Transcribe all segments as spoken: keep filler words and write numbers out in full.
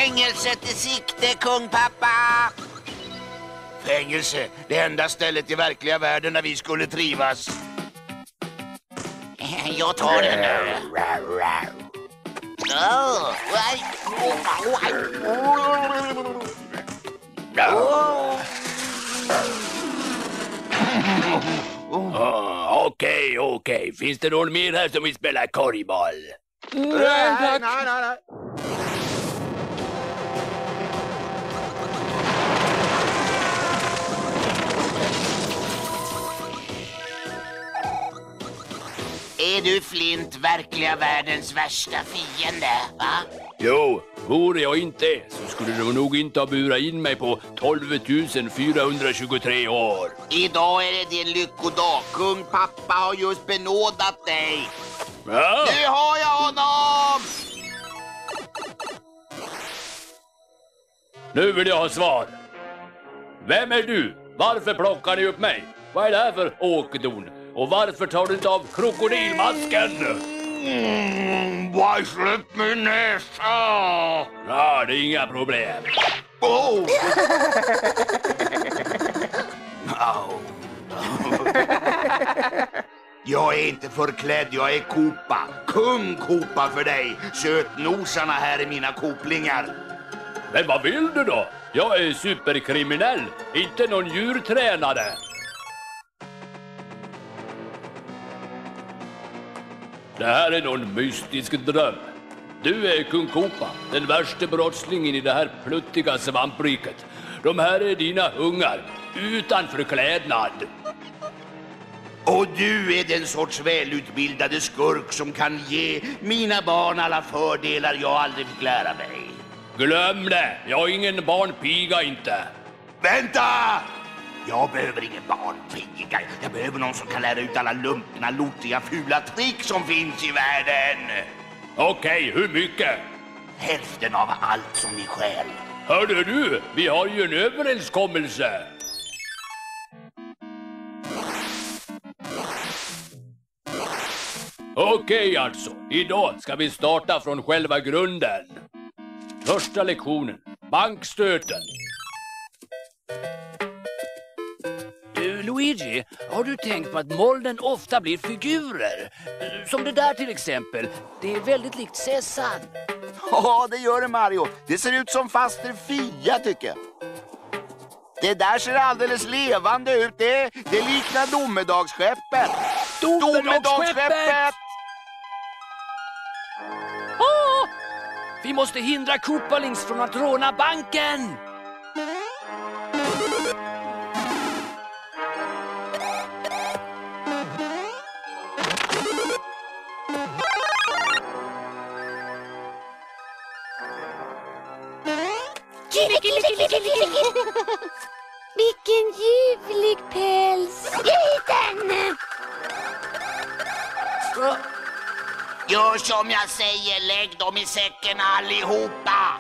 Fängelset i sikte, kung pappa. Fängelse, det enda stället i verkliga världen där vi skulle trivas. Jag tar den nu. Oh, oh, okej, okej. Finns det någon mer här som vill spela korgboll? Nej, nej, nej, nej. Är du Flint verkliga världens värsta fiende, va? Jo, vore jag inte så skulle du nog inte ha burat in mig på tolv tusen fyrahundratjugotre år. Idag är det din lyckodag. Kung pappa har just benådat dig. Ja. Nu har jag honom! Nu vill jag ha svar. Vem är du? Varför plockar ni upp mig? Vad är det här för åkedon? Och varför tar du inte av krokodilmasken? Mm, bara släpp min näsa! Ja, det är inga problem. Oh. Oh. Jag är inte förklädd, jag är Kopa. Kung Kopa för dig. Sötnosarna här är mina koplingar. Men vad vill du då? Jag är superkriminell, inte någon djurtränare. Det här är någon mystisk dröm. Du är kung Kopa, den värsta brottslingen i det här pluttiga svampriket. De här är dina ungar, utan förklädnad. Och du är den sorts välutbildade skurk som kan ge mina barn alla fördelar jag aldrig fick lära mig. Glöm det, jag är ingen barnpiga inte. Vänta! Jag behöver ingen barnpiga. Jag behöver någon som kan lära ut alla lumpna, lotiga, fula trick som finns i världen. Okej, hur mycket? Hälften av allt som ni stjäl. Hörde du, vi har ju en överenskommelse. Okej alltså, idag ska vi starta från själva grunden. Första lektionen, bankstöten. Du, Luigi, har du tänkt på att molnen ofta blir figurer? Som det där till exempel. Det är väldigt likt Sessan. Ja, det gör det, Mario. Det ser ut som faster Fia, tycker jag. Det där ser alldeles levande ut. Det, det liknar domedagsskeppet. Domedagsskeppet! Åh! Vi måste hindra Koopalings från att råna banken! Vilken ljuvlig päls! Liten! Gör som jag säger, lägg dem i säcken allihopa!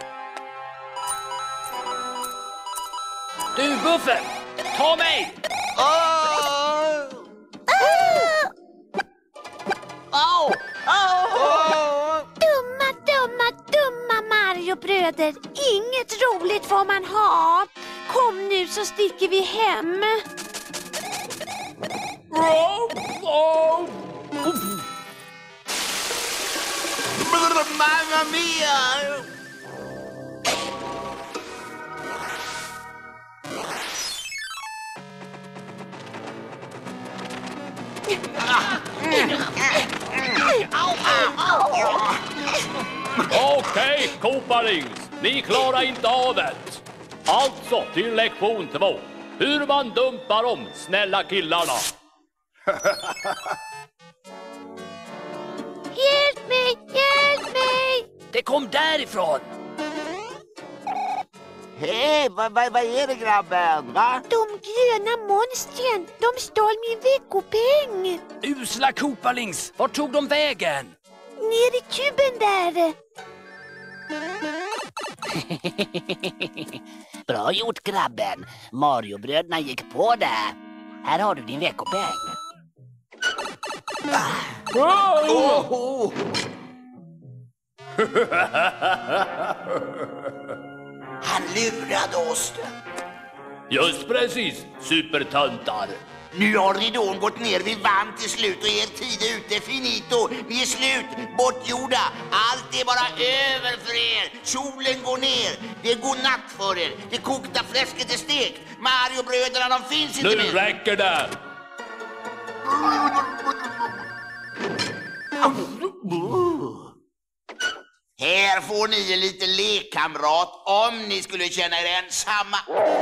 Du, Buffen! Ta mig! Oh! Oh! Oh! Dumma, dumma, dumma Mario-bröder. Inget roligt får man ha. Kom nu så sticker vi hem. Oh, oh. Mamma mia! Okej, Koopalings, ni klarar inte av det. Alltså till lektion två. Hur man dumpar om snälla killarna. Hjälp mig, hjälp mig! Det kom därifrån! Hej, vad, vad, vad är det, grabben? Va? De gröna monstren, de stal min veckopeng. Usla Koopalings, vart tog de vägen? Ner i kuben där. Bra gjort, grabben. Mario-bröderna gick på det. Här har du din veckopeng. Oh! Han lurade oss. Just precis, supertöntar. Nu har ridån gått ner, vi vann till slut och er tid är ute, finito. Vi är slut, bortgjorda. Allt är bara över för er. Solen går ner, det är god natt för er. Det kokta fläsket är stekt. Mario-bröderna, de finns inte Nu mer. räcker det. Här får ni en liten lekkamrat om ni skulle känna er ensamma.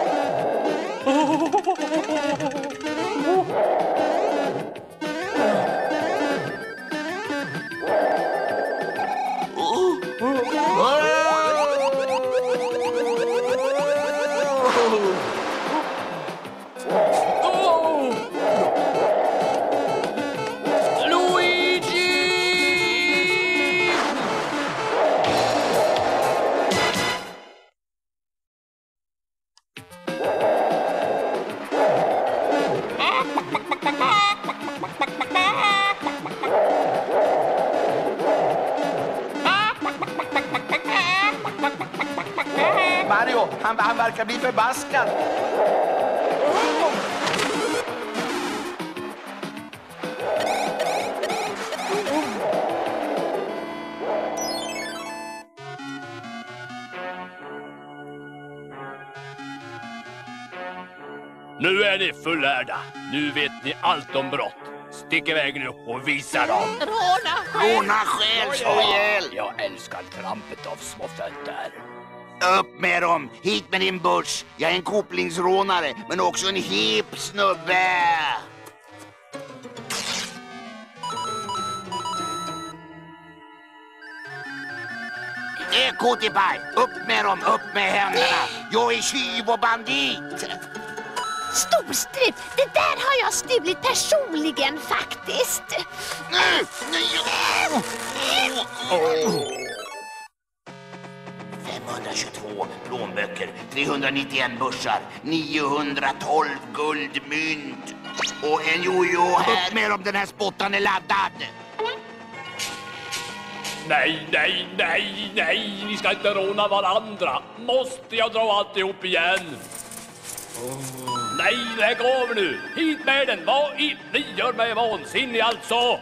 Mario, han, han verkar bli förbaskad. Nu är ni fullärda. Nu vet ni allt om brott. Stick iväg nu och visa dem. Råna själ, slå ihjäl. Jag älskar trampet av små fötter. Upp med dem, hit med din buss. Jag är en kopplingsrånare, men också en hip snubbe. Ekotipaj, upp med dem, upp med händerna. Jag är tjuv och bandit. Storstrut, det där har jag stulit personligen faktiskt. Nu! femhundratjugotvå plånböcker, trehundranittioen börsar, niohundratolv guldmynt och en jojo här. Upp med dem, den här spottan är laddad. Nej, nej, nej, nej. Ni ska inte råna varandra. Måste jag dra alltihop igen? Nej, lägg av nu. Hit med den. Vad i? Ni gör mig vansinnig alltså.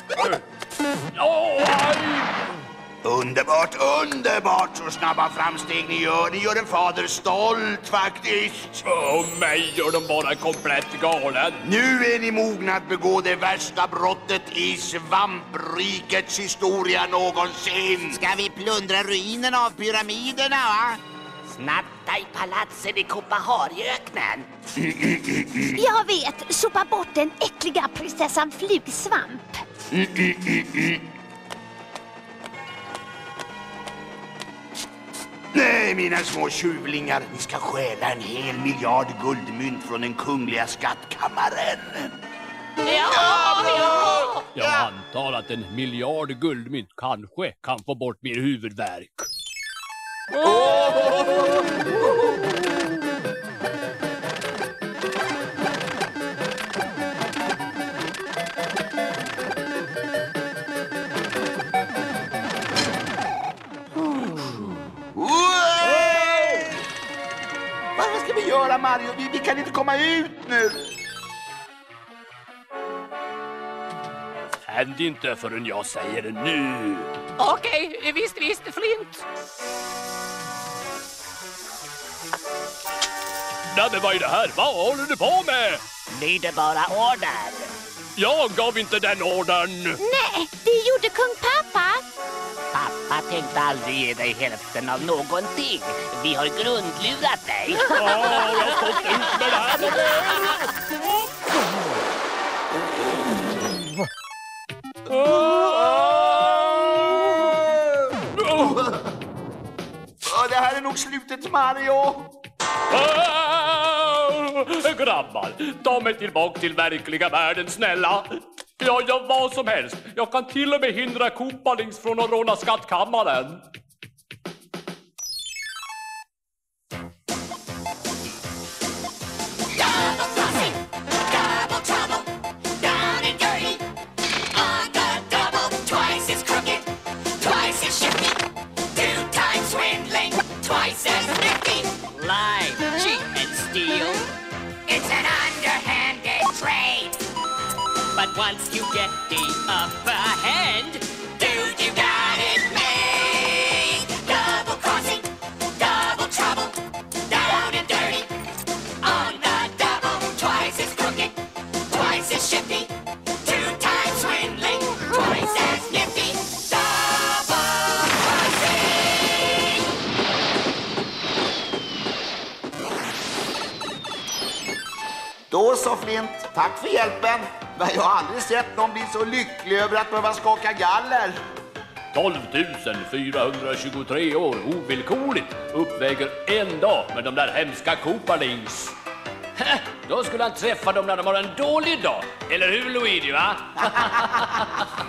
Åh, aj. Underbart, underbart så snabba framsteg ni gör. Ni gör en fader stolt faktiskt. Åh, mig gör de bara komplett galen. Nu är ni mogna att begå det värsta brottet i svamprikets historia någonsin. Ska vi plundra ruinerna av pyramiderna, va? Snatta i palatsen i Kopahariöknen. Jag vet, sopa bort den äckliga prinsessan Flugsvamp. Mm, mm, mm, mm. Nej, mina små tjuvlingar, ni ska stjäla en hel miljard guldmynt från den kungliga skattkammaren. Ja! Jag antar att en miljard guldmynt kanske kan få bort min huvudvärk. Vad ska vi göra, Mario? Vi, vi kan inte komma ut nu. Händ inte förrän jag säger det nu. Okej, okay, visst, visst, Flint. Nej, men vad är det här? Vad håller du på med? Lyder bara order. Jag gav inte den ordern. Nej, det gjorde kung pappa. Pappa tänkte aldrig ge dig hälften av någonting. Vi har grundlurat dig. Åh, jag har fått ut med det här. Oh, det här är nog slutet, Mario. Grabbar, ta mig tillbaka till verkliga världen, snälla. Jag gör vad som helst. Jag kan till och med hindra Koopalings från att råna skattkammaren. Double crossing, double trouble, down and dirty. On the double, twice as crooked, twice as shifty. swindling, twice as nifty. Lie, cheat and steal. It's an underhanded trade. But once you get the upper hand, Dude, you got it made. Double crossing, double trouble, down and dirty. On the double, twice as crooked, twice as shifty. Two times swindling, twice as nifty. Double crossing. Då så Flint, tack för hjälpen. Men jag har aldrig sett någon bli så lycklig över att behöva skaka galler. tolv tusen fyrahundratjugotre år ovillkorligt uppväger en dag med de där hemska Koopalings. då skulle han träffa dem när de har en dålig dag. Eller hur, Luigi, va?